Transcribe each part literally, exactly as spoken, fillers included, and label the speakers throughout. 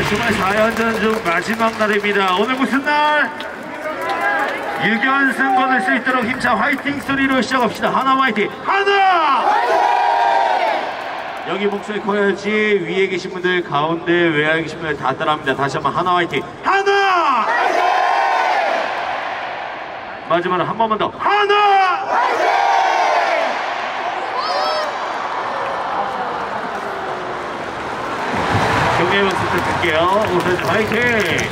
Speaker 1: 정말 사 연전 중 마지막 날입니다. 오늘 무슨 날? 육 연승 거둘 수 있도록 힘찬 화이팅 소리로 시작합시다. 하나 화이팅! 하나! 화이팅! 여기 목소리 커야지 위에 계신 분들, 가운데, 외야에 계신 분들 다 따라합니다. 다시 한번 하나 화이팅! 하나! 화이팅! 마지막으로 한 번만 더. 하나! 화이팅! 경례의 박수 부탁드릴게요. 우선 화이팅!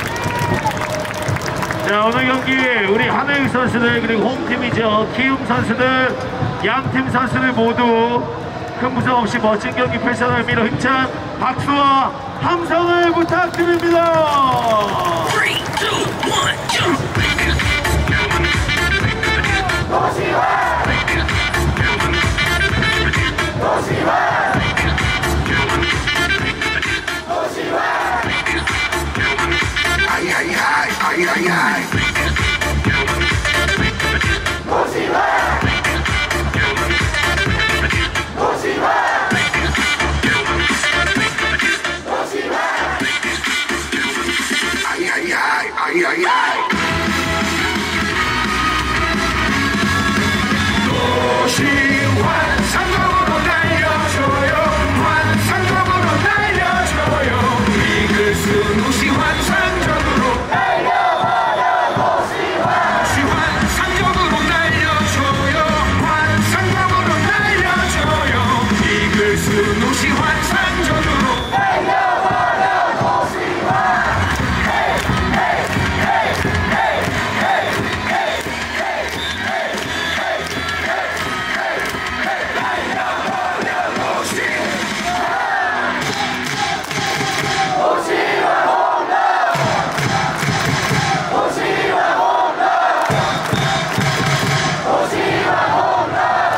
Speaker 1: 자, 오늘 경기 우리 한우익 선수들 그리고 홈팀이죠. 키움 선수들, 양팀 선수들 모두 큰 부상 없이 멋진 경기 펼쳐나갈 미로 힘찬 박수와 함성을 부탁드립니다. 삼, 이, 일, jump! 도시화! 도시화! Ay, ay, ay, ay, ay, ay. 도시화! 도시화! 도시화! Ay, ay, ay, ay, ay, ay. 도시화 상공으로 날려줘요. 환상적으로 날려줘요. 이글 수 도시 환상적으로 날려버려. 도시화 도시 환상적으로 날려줘요. 환상적으로 날려줘요. 이글 수 도시 환상적으로 날려버려. 도시화 헤이 헤이 헤이 헤이 헤이 헤이 헤이 헤이 헤이 헤이 날려버려. 도시화 도시화 홈런! 도시화 홈런! 도시화 홈런!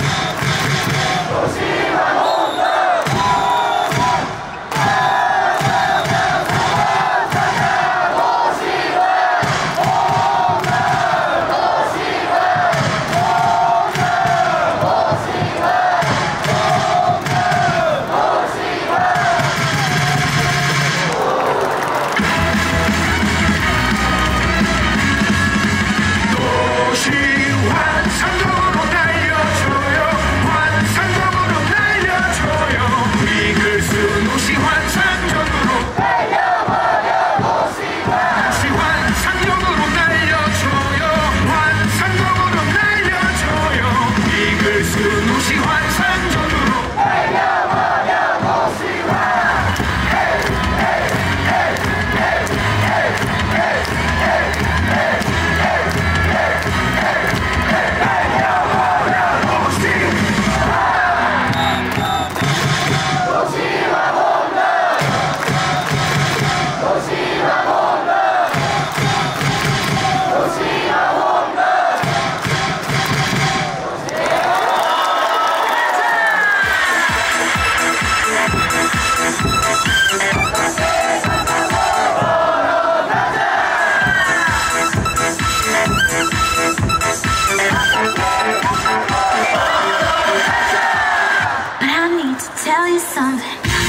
Speaker 1: 도시화 홈런! 환상적으로 날려줘요. 환상적으로 날려줘요. 이글 수 도시 환상적으로 날려버려. 도시화 도시 환상적으로 날려줘요. 환상적으로 날려줘요. 이글 수 도시 환상적으로 날려버려. 도시화 헤이 헤이 헤이 헤이 헤이 헤이 헤이 헤이
Speaker 2: Tell you something.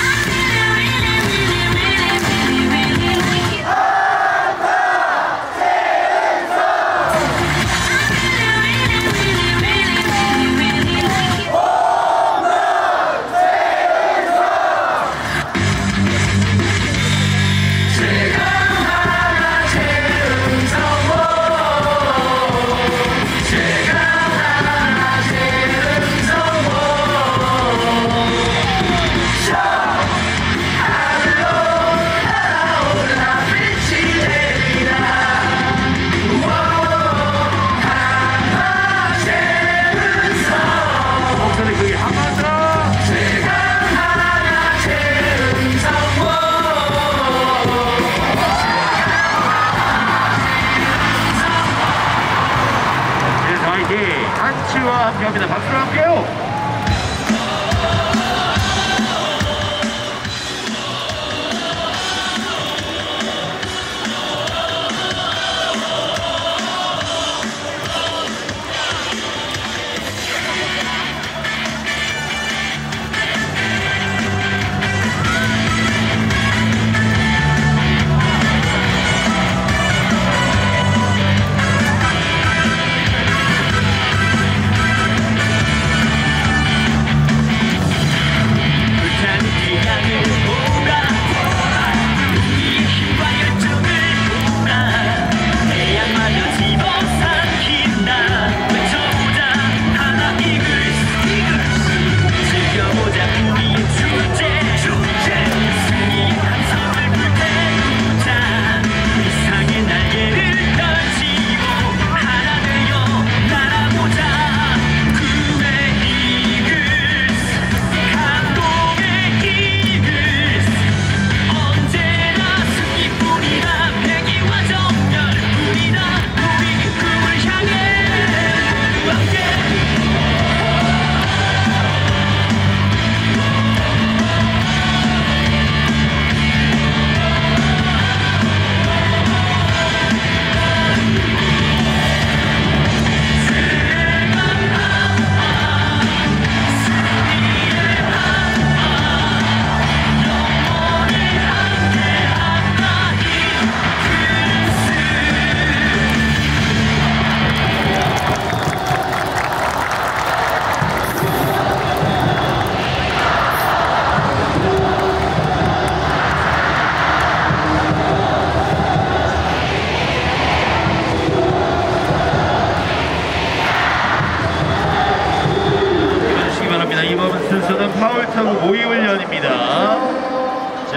Speaker 1: 한치와 함께합니다. 박수로 함께요.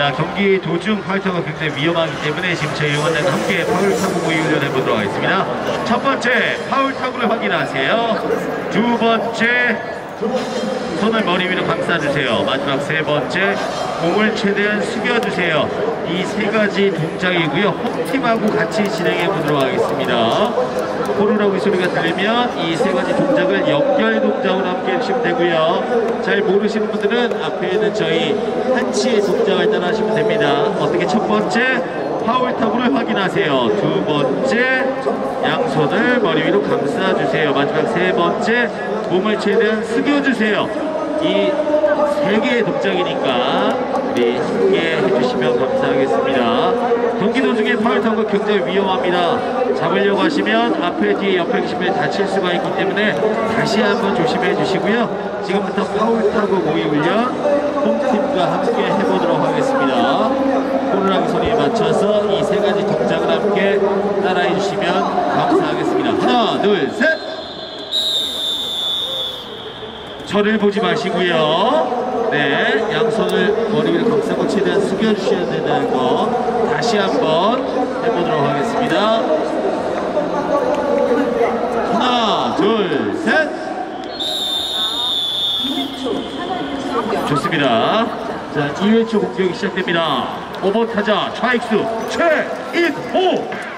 Speaker 1: 자, 경기 도중 파울 타구가 굉장히 위험하기 때문에 지금 저희 응원단과 함께 파울 타구 모의 훈련해 보도록 하겠습니다. 첫 번째 파울 타구를 확인하세요. 두 번째 손을 머리 위로 감싸주세요. 마지막 세 번째 몸을 최대한 숙여주세요. 이 세 가지 동작이고요. 홈팀하고 같이 진행해 보도록 하겠습니다. 호루라기 소리가 들리면 이 세 가지 동작을 연결 동작으로 함께 해주시면 되고요. 잘 모르시는 분들은 앞에 있는 저희 한치의 동작을 따라 하시면 됩니다. 어떻게 첫 번째 파울 타구를 확인하세요. 두 번째 양손을 머리 위로 감싸주세요. 마지막 세 번째 몸을 최대한 숙여주세요. 이 세 개의 동작이니까 우리 함께 해주시면 감사하겠습니다. 경기 도중에 파울 타구가 굉장히 위험합니다. 잡으려고 하시면 앞에 뒤에 옆에 계시면 다칠 수가 있기 때문에 다시 한번 조심해 주시고요. 지금부터 파울 타구 모의 훈련 홈팀과 함께 해보도록 하겠습니다. 호루라기 소리에 맞춰서 이 세 가지 동작을 함께 따라해 주시면 감사하겠습니다. 하나, 둘, 셋! 저를 보지 마시고요. 네, 양손을 머리 위로 감싸고 최대한 숙여주셔야 된다는 거 다시 한번 해보도록 하겠습니다. 하나, 둘, 셋! 좋습니다. 자, 이 회 초 공격이 시작됩니다. 오 번 타자 좌익수 최인호!